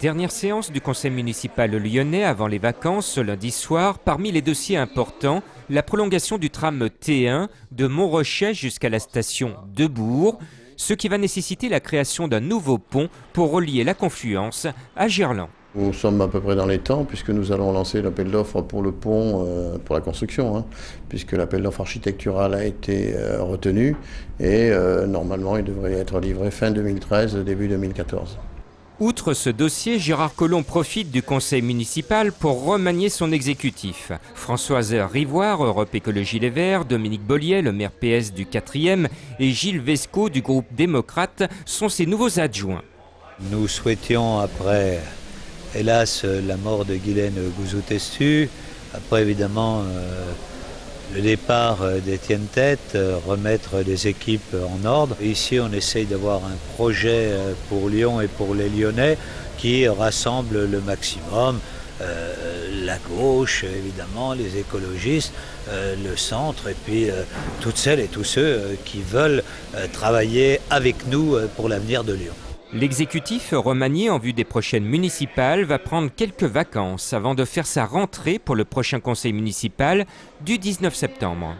Dernière séance du conseil municipal lyonnais avant les vacances ce lundi soir. Parmi les dossiers importants, la prolongation du tram T1 de Montrochet jusqu'à la station de Bourg, ce qui va nécessiter la création d'un nouveau pont pour relier la Confluence à Gerland. Nous sommes à peu près dans les temps puisque nous allons lancer l'appel d'offres pour le pont, pour la construction, puisque l'appel d'offres architectural a été retenu et normalement il devrait être livré fin 2013, début 2014. Outre ce dossier, Gérard Collomb profite du conseil municipal pour remanier son exécutif. Françoise Rivoire, Europe Écologie Les Verts, Dominique Bollier, le maire PS du 4e et Gilles Vesco du groupe démocrate sont ses nouveaux adjoints. Nous souhaitions, après hélas la mort de Guylaine Gouzou-Testu, après évidemment le départ d'Étienne Tête, remettre les équipes en ordre. Ici on essaye d'avoir un projet pour Lyon et pour les Lyonnais qui rassemble le maximum, la gauche évidemment, les écologistes, le centre et puis toutes celles et tous ceux qui veulent travailler avec nous pour l'avenir de Lyon. L'exécutif remanié en vue des prochaines municipales va prendre quelques vacances avant de faire sa rentrée pour le prochain conseil municipal du 19 septembre.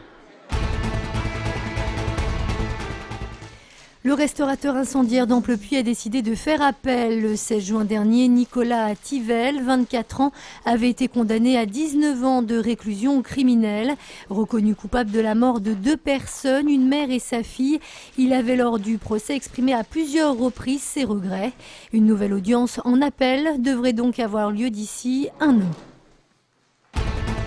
Le restaurateur incendiaire d'Amplepuis a décidé de faire appel. Le 16 juin dernier, Nicolas Tivel, 24 ans, avait été condamné à 19 ans de réclusion criminelle. Reconnu coupable de la mort de 2 personnes, une mère et sa fille, il avait lors du procès exprimé à plusieurs reprises ses regrets. Une nouvelle audience en appel devrait donc avoir lieu d'ici un an.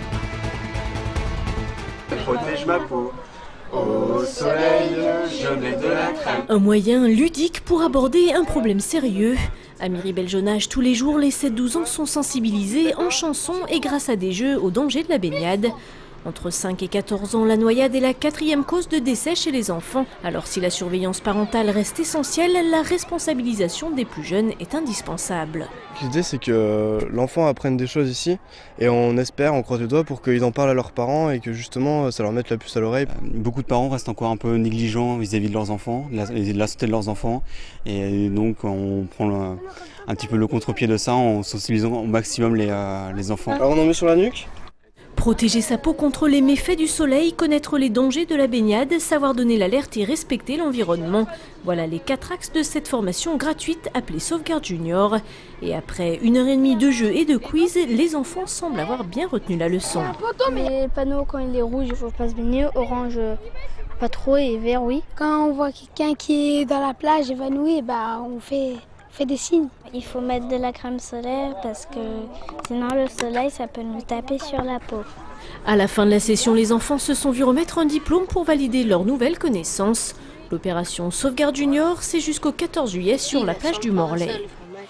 Protège ma peau. Au soleil, je mets de la crème. Un moyen ludique pour aborder un problème sérieux. À Miribel-Jonage, tous les jours, les 7-12 ans sont sensibilisés en chansons et grâce à des jeux au danger de la baignade. Entre 5 et 14 ans, la noyade est la 4e cause de décès chez les enfants. Alors si la surveillance parentale reste essentielle, la responsabilisation des plus jeunes est indispensable. L'idée c'est que l'enfant apprenne des choses ici et on espère, on croise les doigts pour qu'ils en parlent à leurs parents et que justement ça leur mette la puce à l'oreille. Beaucoup de parents restent encore un peu négligents vis-à-vis de leurs enfants, de la santé de leurs enfants, et donc on prend un petit peu le contre-pied de ça en sensibilisant au maximum les enfants. Alors on en met sur la nuque. Protéger sa peau contre les méfaits du soleil, connaître les dangers de la baignade, savoir donner l'alerte et respecter l'environnement. Voilà les 4 axes de cette formation gratuite appelée Sauvegarde Junior. Et après 1h30 de jeux et de quiz, les enfants semblent avoir bien retenu la leçon. Les panneaux, quand il est rouge, il ne faut pas se baigner, orange pas trop et vert oui. Quand on voit quelqu'un qui est dans la plage évanoui, on fait des signes. Il faut mettre de la crème solaire parce que sinon le soleil ça peut nous taper sur la peau. À la fin de la session, les enfants se sont vus remettre un diplôme pour valider leurs nouvelles connaissances. L'opération Sauvegarde Junior, c'est jusqu'au 14 juillet sur la plage du Morlaix.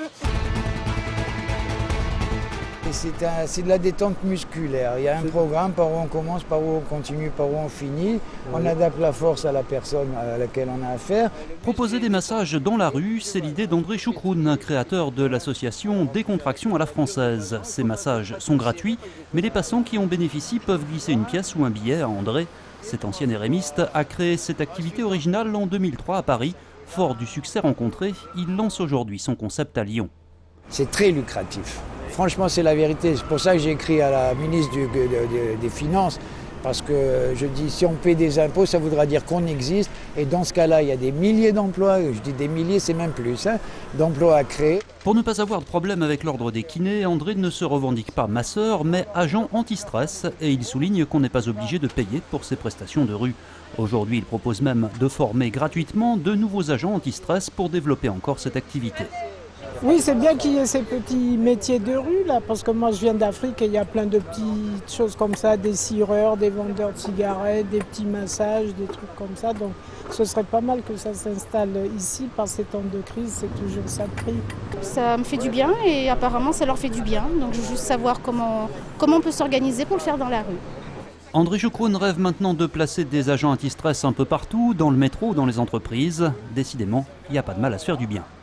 C'est de la détente musculaire. Il y a un programme par où on commence, par où on continue, par où on finit. On adapte la force à la personne à laquelle on a affaire. Proposer des massages dans la rue, c'est l'idée d'André Choucroune, créateur de l'association Décontraction à la française. Ces massages sont gratuits, mais les passants qui en bénéficient peuvent glisser une pièce ou un billet à André. Cet ancien érémiste a créé cette activité originale en 2003 à Paris. Fort du succès rencontré, il lance aujourd'hui son concept à Lyon. C'est très lucratif. Franchement, c'est la vérité. C'est pour ça que j'ai écrit à la ministre des Finances. Parce que je dis, si on paie des impôts, ça voudra dire qu'on existe. Et dans ce cas-là, il y a des milliers d'emplois, je dis des milliers, c'est même plus, d'emplois à créer. Pour ne pas avoir de problème avec l'ordre des kinés, André ne se revendique pas masseur, mais agent anti-stress. Et il souligne qu'on n'est pas obligé de payer pour ses prestations de rue. Aujourd'hui, il propose même de former gratuitement de nouveaux agents anti-stress pour développer encore cette activité. Oui, c'est bien qu'il y ait ces petits métiers de rue, là, parce que moi je viens d'Afrique et il y a plein de petites choses comme ça, des cireurs, des vendeurs de cigarettes, des petits massages, des trucs comme ça. Donc ce serait pas mal que ça s'installe ici, par ces temps de crise, c'est toujours ça de prix. Ça me fait du bien et apparemment ça leur fait du bien, donc je veux juste savoir comment on peut s'organiser pour le faire dans la rue. André Choucroune rêve maintenant de placer des agents anti-stress un peu partout, dans le métro ou dans les entreprises. Décidément, il n'y a pas de mal à se faire du bien.